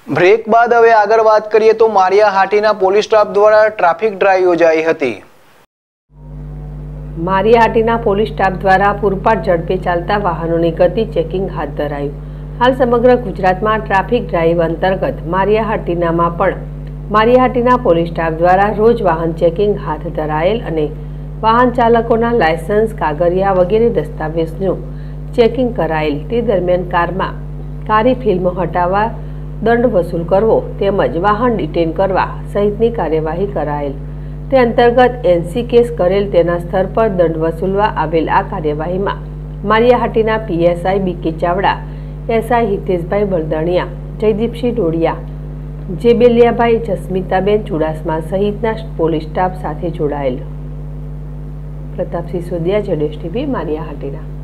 Break બાદ હવે આગળ વાત કરીએ તો માળિયાહાટીના પોલીસ સ્ટાફ દ્વારા ટ્રાફિક ડ્રાઈવ યોજાઈ હતી। માળિયાહાટીના પોલીસ સ્ટાફ દ્વારા પૂરપાટ ઝડપે ચાલતા વાહનોની ગતિ ચેકિંગ હાથ ધરાયું। હાલ સમગ્ર ગુજરાતમાં ટ્રાફિક ડ્રાઈવ અંતર્ગત માળિયાહાટીનામાં પણ માળિયાહાટીના પોલીસ સ્ટાફ દ્વારા રોજ વાહન ચેકિંગ હાથ ધરાયેલ અને વાહન ચાલકોના લાયસન્સ, કાગળિયા વગેરે દસ્તાવેજનું ચેકિંગ કરાયેલ। તે દરમિયાન કારમાં કાળી ફિલ્મ હટાવવા, દંડ વસૂલ કરવો તેમજ વાહન ડિટેન કરવા સહિતની કાર્યવાહી કરાયેલ। તે અંતર્ગત એનસી કેસ કરેલ તેના સ્થળ પર દંડ વસૂલવા આવેલ આ કાર્યવાહીમાં Maliyahatina PSI BK Chavda, SI Hiteshbhai Baldaniya, Jaydeepsinh Dodiya, Jebeliyabhai, Jasmitaben Chudasama સહિતના પોલીસ સ્ટાફ સાથે જોડાયેલ। પ્રતાપસિંહ સોદિયા, જેડેશ ટીવી, માળિયાહાટીના।